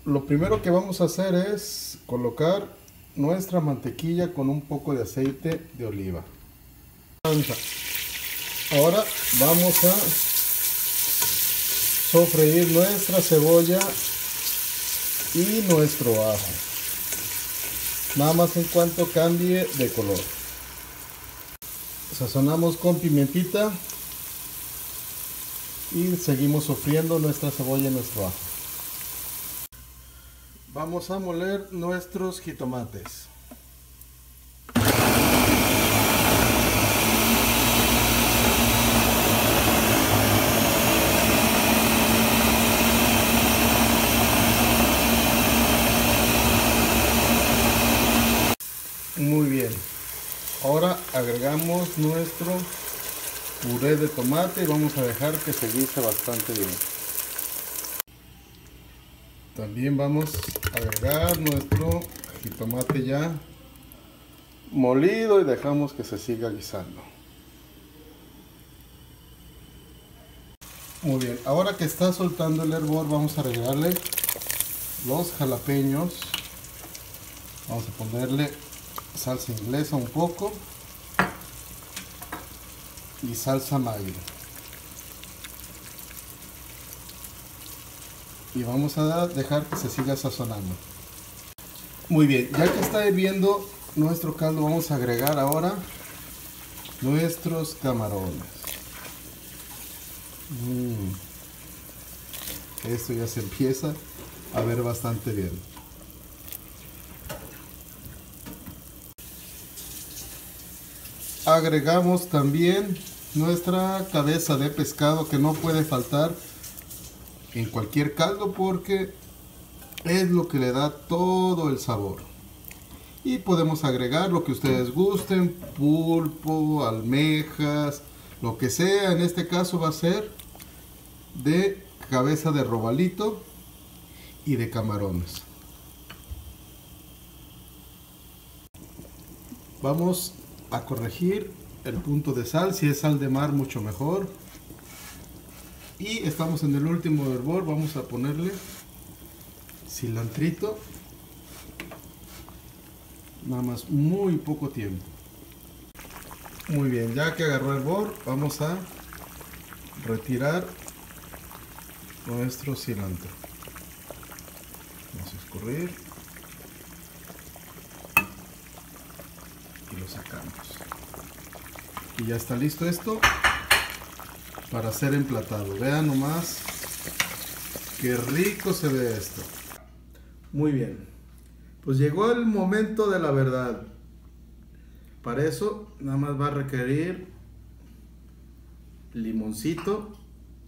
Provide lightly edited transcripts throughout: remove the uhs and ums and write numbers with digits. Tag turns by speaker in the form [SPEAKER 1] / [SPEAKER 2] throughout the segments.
[SPEAKER 1] Lo primero que vamos a hacer es colocar nuestra mantequilla con un poco de aceite de oliva. Ahora vamos a sofreír nuestra cebolla y nuestro ajo, nada más en cuanto cambie de color. Sazonamos con pimentita y seguimos sofriendo nuestra cebolla y nuestro ajo. Vamos a moler nuestros jitomates. Muy bien, ahora agregamos nuestro puré de tomate y vamos a dejar que se guise bastante bien. También vamos a agregar nuestro jitomate ya molido y dejamos que se siga guisando. Muy bien, ahora que está soltando el hervor vamos a agregarle los jalapeños. Vamos a ponerle salsa inglesa un poco y salsa Maggi. Y vamos a dejar que se siga sazonando. Muy bien, ya que está hirviendo nuestro caldo, vamos a agregar ahora nuestros camarones. Esto ya se empieza a ver bastante bien. Agregamos también nuestra cabeza de pescado, que no puede faltar en cualquier caldo porque es lo que le da todo el sabor. Y podemos agregar lo que ustedes gusten, pulpo, almejas, lo que sea. En este caso va a ser de cabeza de robalito y de camarones. Vamos a corregir el punto de sal, si es sal de mar mucho mejor. Y estamos en el último hervor, vamos a ponerle cilantrito, nada más muy poco tiempo. Muy bien, ya que agarró hervor, vamos a retirar nuestro cilantro. Vamos a escurrir y lo sacamos. Y ya está listo esto para ser emplatado. Vean nomás qué rico se ve esto. Muy bien, pues llegó el momento de la verdad. Para eso nada más va a requerir limoncito.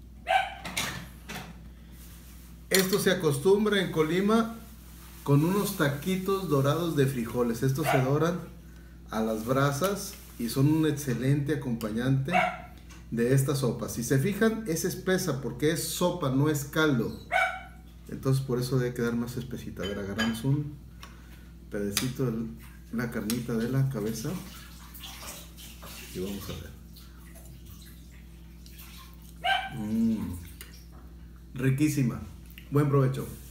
[SPEAKER 1] Esto se acostumbra en Colima con unos taquitos dorados de frijoles. Estos se doran a las brasas y son un excelente acompañante de esta sopa. Si se fijan, es espesa porque es sopa, no es caldo. Entonces por eso debe quedar más espesita. A ver, agarramos un pedacito de la carnita de la cabeza y vamos a ver. Riquísima. Buen provecho.